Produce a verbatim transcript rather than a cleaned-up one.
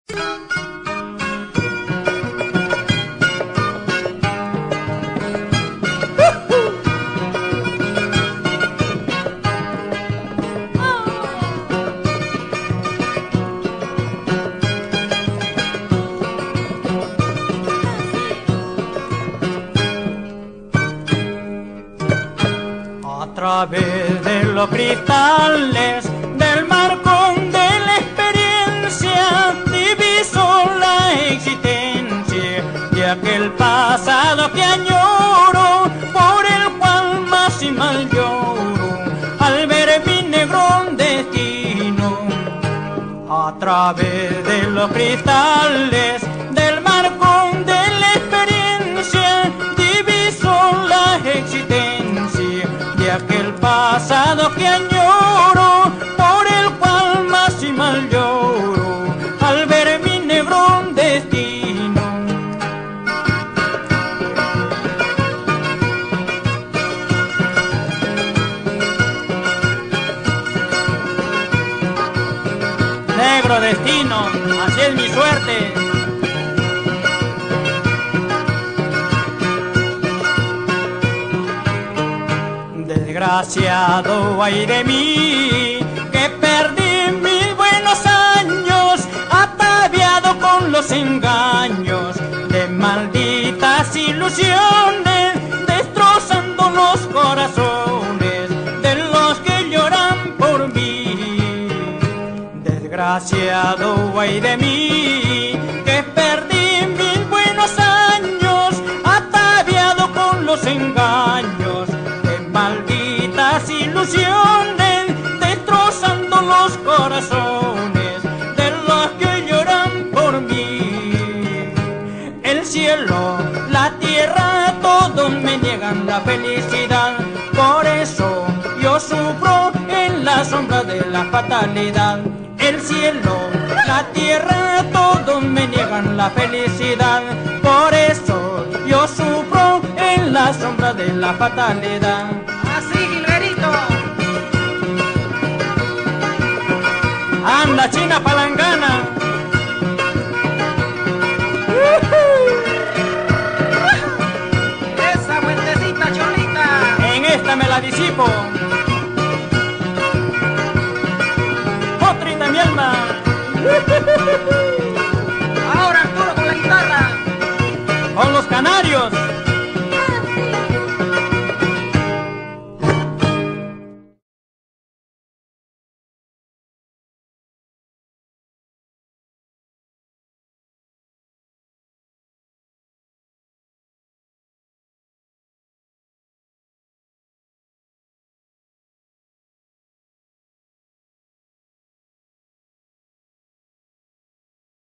A través de los cristales del marcón de la experiencia diviso la existencia de aquel pasado que añoro, por el cual más y mal lloro al ver mi negro destino. A través de los cristales del marcón de la experiencia diviso la existencia de aquel pasado que añoro, por el cual más y mal lloro al ver mi negro destino. Negro destino, así es mi suerte. Desgraciado ay de mí, que perdí mil buenos años, ataviado con los engaños de malditas ilusiones, destrozando los corazones de los que lloran por mí. Desgraciado ay de mí, que perdí mil buenos años, ataviado con los engaños de malditas ilusiones, destrozando los corazones de los que hoy lloran por mí. El cielo, la tierra, todos me niegan la felicidad, por eso yo sufro en la sombra de la fatalidad. El cielo, la tierra, todos me niegan la felicidad, por eso yo sufro en la sombra de la fatalidad. Así, Gilberito. Anda, China Palangana. Esa vueltecita, Cholita. En esta me la disipo. Otrita mi alma.